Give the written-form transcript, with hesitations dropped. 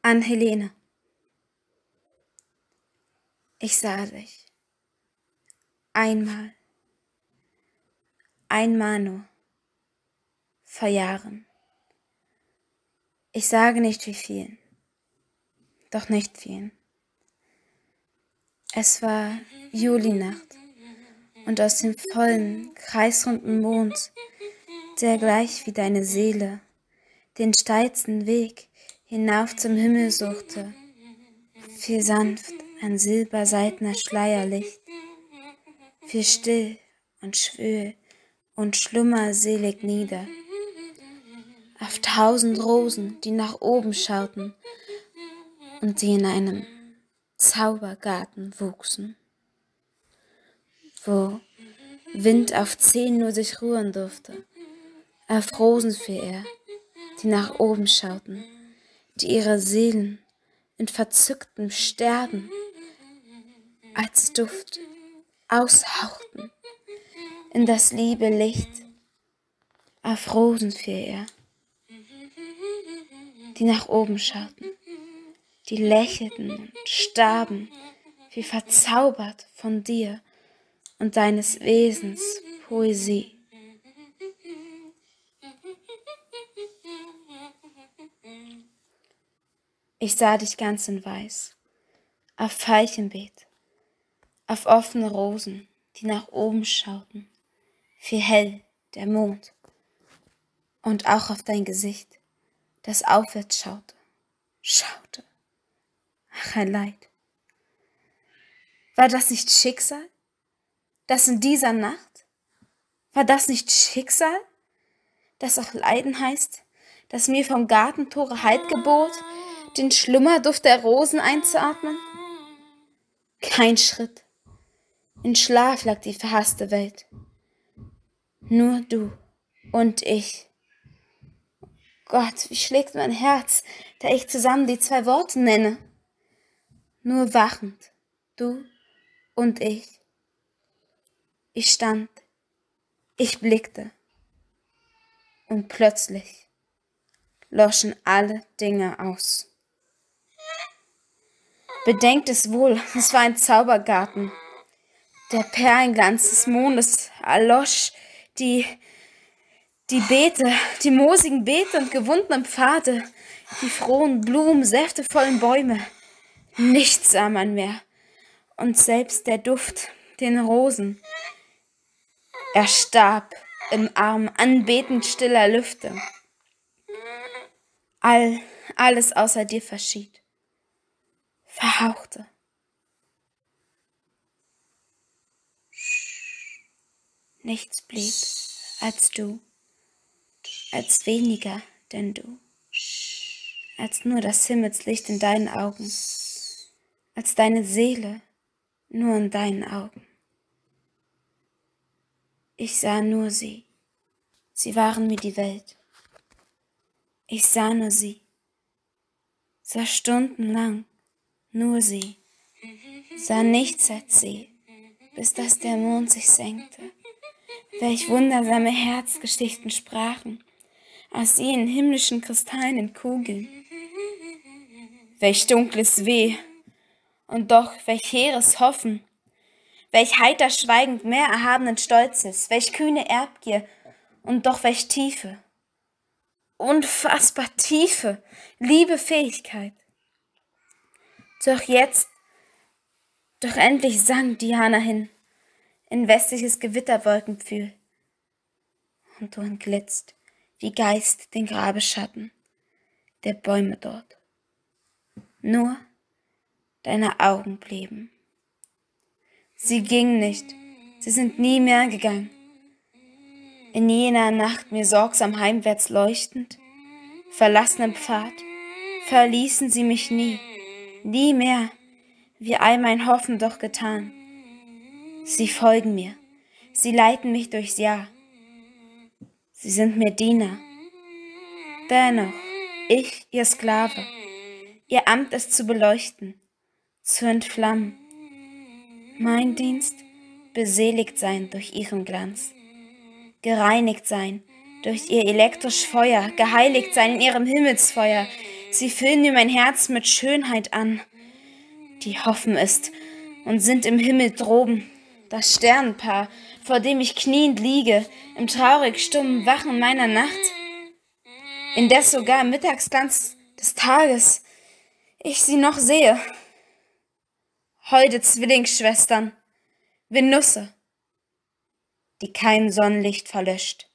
An Helene. Ich sah dich. Einmal nur. Vor Jahren. Ich sage nicht wie vielen. Doch nicht vielen. Es war Julinacht und aus dem vollen, kreisrunden Mond, der gleich wie deine Seele den steilsten Weg hinauf zum Himmel suchte, fiel sanft ein silberseidner Schleierlicht, fiel still und schwül und schlummerselig nieder, auf 1000 Rosen, die nach oben schauten und die in einem Zaubergarten wuchsen, wo Wind auf 10 nur sich ruhen durfte, auf Rosen fiel er, die nach oben schauten, die ihre Seelen in verzücktem Sterben als Duft aushauchten in das liebe Licht. Auf Rosen fiel er, die nach oben schauten, die lächelten und starben, wie verzaubert von dir und deines Wesens Poesie. Ich sah dich ganz in Weiß, auf Veilchenbeet, auf offene Rosen, die nach oben schauten, fiel hell der Mond, und auch auf dein Gesicht, das aufwärts schaute. Ach, ein Leid. War das nicht Schicksal? Das in dieser Nacht? War das nicht Schicksal? Das auch Leiden heißt, das mir vom Gartentore Halt gebot, den Schlummerduft der Rosen einzuatmen? Kein Schritt. In Schlaf lag die verhasste Welt. Nur du und ich. Gott, wie schlägt mein Herz, da ich zusammen die 2 Worte nenne. Nur wachend, du und ich. Ich stand, ich blickte, und plötzlich loschen alle Dinge aus. Bedenkt es wohl, es war ein Zaubergarten. Der Perlenglanz des Mondes erlosch, die Beete, die moosigen Beete und gewundenen Pfade, die frohen Blumen, säftevollen Bäume. Nichts sah man mehr, und selbst der Duft, den Rosen, erstarb im Arm anbetend stiller Lüfte. Alles außer dir verschied, verhauchte. Nichts blieb als du, als weniger denn du, als nur das Himmelslicht in deinen Augen, als deine Seele nur in deinen Augen. Ich sah nur sie, sie waren mir die Welt. Ich sah nur sie, sah stundenlang nur sie, sah nichts als sie, bis dass der Mond sich senkte. Welch wundersame Herzgeschichten sprachen aus jenen himmlischen kristallenen Kugeln. Welch dunkles Weh und doch welch hehres Hoffen, welch heiter schweigend mehr erhabenen Stolzes, welch kühne Erbgier und doch welch tiefe, unfassbar tiefe, liebe Fähigkeit. Doch endlich sank Diana hin in westliches Gewitterwolkenpfühl, und du entglitzt wie Geist den Grabeschatten der Bäume dort. Nur deine Augen blieben. Sie gingen nicht, sie sind nie mehr gegangen. In jener Nacht mir sorgsam heimwärts leuchtend, verlassenen Pfad, verließen sie mich nie mehr, wie all mein Hoffen doch getan. Sie folgen mir, sie leiten mich durchs Jahr. Sie sind mir Diener. Dennoch, ich, ihr Sklave, ihr Amt ist zu beleuchten, zu entflammen. Mein Dienst, beseligt sein durch ihren Glanz, gereinigt sein durch ihr elektrisch Feuer, geheiligt sein in ihrem Himmelsfeuer, Sie füllen mir mein Herz mit Schönheit an, die hoffen ist und sind im Himmel droben. Das Sternenpaar, vor dem ich kniend liege, im traurig stummen Wachen meiner Nacht, indes sogar im Mittagsglanz des Tages ich sie noch sehe. Holde Zwillingsschwestern, Venusse, die kein Sonnenlicht verlöscht.